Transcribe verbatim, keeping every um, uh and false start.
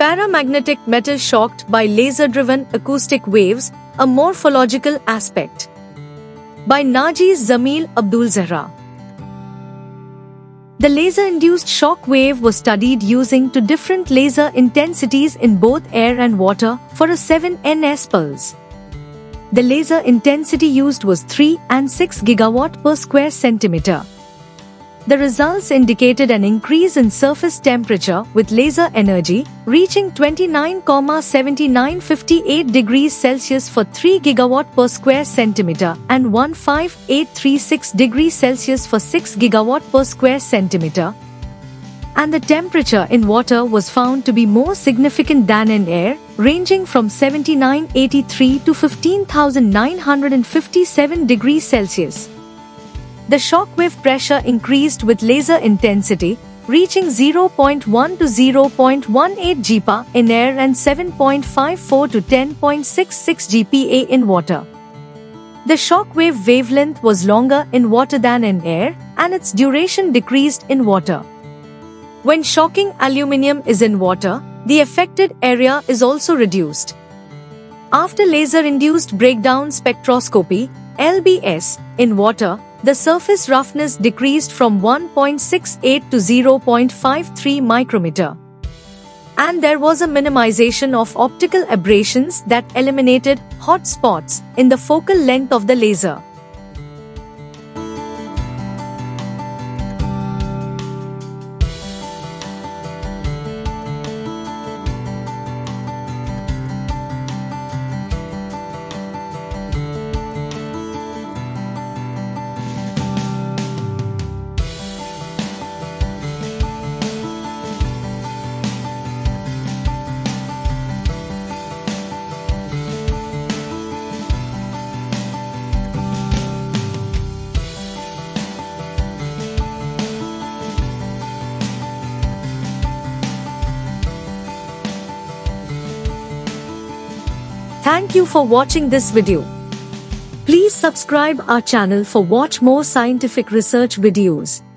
paramagnetic metal shocked by laser-driven acoustic waves, a morphological aspect. By Naji Zamil Abdul Zahra. The laser-induced shock wave was studied using two different laser intensities in both air and water for a seven N S pulse. The laser intensity used was three and six gigawatt per square centimeter. The results indicated an increase in surface temperature with laser energy reaching twenty-nine point seven nine five eight degrees Celsius for three gigawatt per square centimeter and fifteen thousand eight hundred thirty-six degrees Celsius for six gigawatt per square centimeter. And the temperature in water was found to be more significant than in air, ranging from seventy-nine eighty-three to fifteen thousand nine hundred fifty-seven degrees Celsius. The shockwave pressure increased with laser intensity, reaching zero point one to zero point one eight G P A in air and seven point five four to ten point six six G P A in water. The shockwave wavelength was longer in water than in air, and its duration decreased in water. When shocking aluminium is in water, the affected area is also reduced. After laser-induced breakdown spectroscopy, L B S, in water, the surface roughness decreased from one point six eight to zero point five three micrometer. And there was a minimization of optical aberrations that eliminated hot spots in the focal length of the laser. Thank you for watching this video. Please subscribe our channel for watch more scientific research videos.